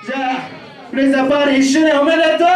じゃあフレーザーパーリー1周年おめでとう。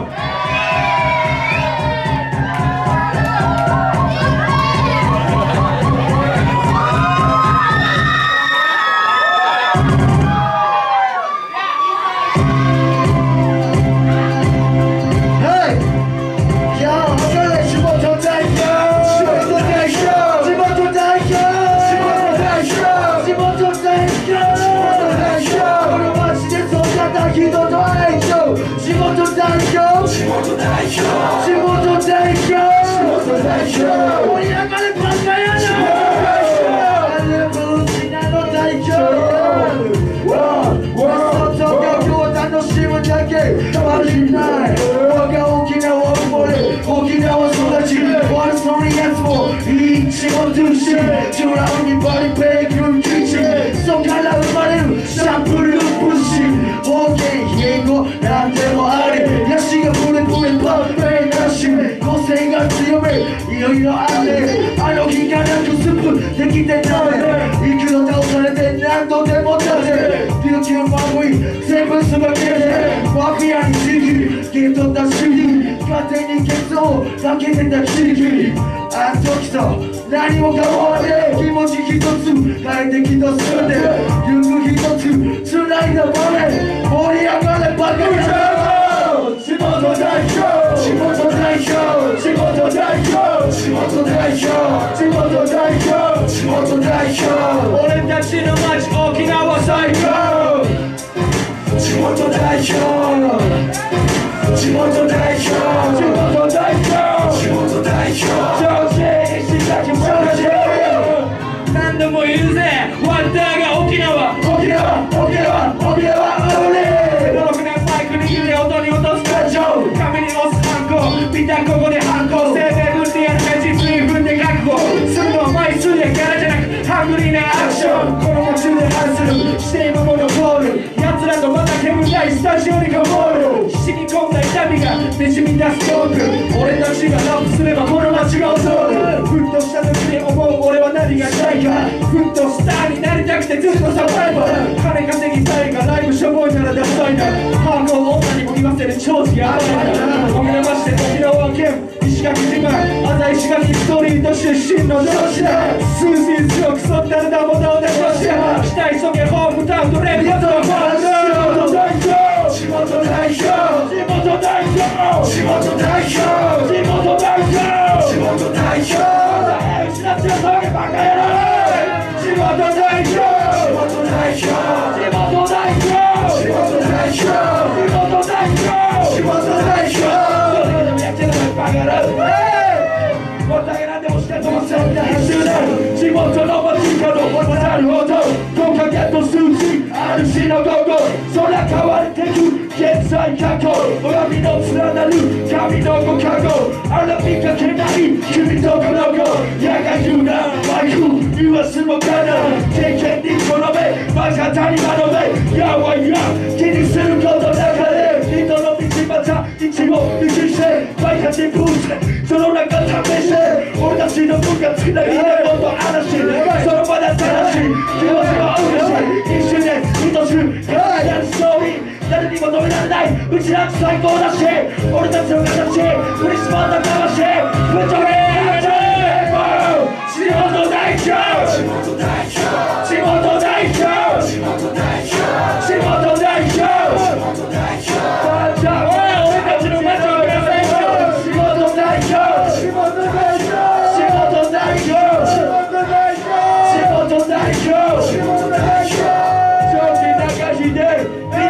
いろいろあってあの日がなくスープできてたねいくら倒されて何度でもだぜ琉球守り全部すべてでマフィアに指示ゲットだ CD 勝手にケツをかけてたキリキリあの時と何も変わらねえ気持ち一つ変えてきたすんでゆく一つ繋いだバネ盛り上がれバカ野郎地元代表地元代表地元代表地元代表地元代表地元代表俺たちの街沖縄最高地元代表地元代表地元代表地元代表調整石崎も何度も言うぜワンダーが沖縄沖縄沖縄沖縄うれ6年マイクに揺れ音に落とす感情紙に押すハンコ見たここでハンコ生命分でやるか実に踏んで覚悟するのは枚数やキャラじゃなくハングリーなアクションこの夢中で反するして今も残る奴らとまた煙たいスタジオにこもる染み込んだ痛みがにじみ出すトーク俺たちがラップすればこの街が襲うふっとした時に思う俺は何がしたいかふっとスターになりたくてずっとサバイバル金稼ぎたいがライブしょぼいならダサいなハード女にも言わせる長寿やばいな沖縄市で沖縄県石垣島浅石垣ストリート出身の上司だ数字強くそったらダボダボでロシア期待そげホームタウンとレビューとファン地元代表地元代表地元代表地元代表地元代表失ってるそげバカ野郎地元代表地元代表地元代表地元代表地元代表地元代表でもやってるのバカ野郎もっとあげなんでもしてともせんな編集で地元の街角なるほど5か月と数字あるしの午後空変わってく現在過去親身の連なる神のご加護あら見かけない君とこの子やが言うなマイク言わすもかな経験にこの目まさたりまの目やわや気にすることなかれ人の道端道を道してバイカチプースその中試して俺たちの文化つきなぎなこと嵐その場で正しい気持ちは嬉しい一瞬で愛しくやるストーリー誰にも止められないうちら最高だし俺たちの形振り絞った魂ぶっ飛べ地元代表地元代表地元代表地元代表地元代表地元代表俺たちの街をください地元代表地元代表地元代表地元代表地元代表地元代表長期中秀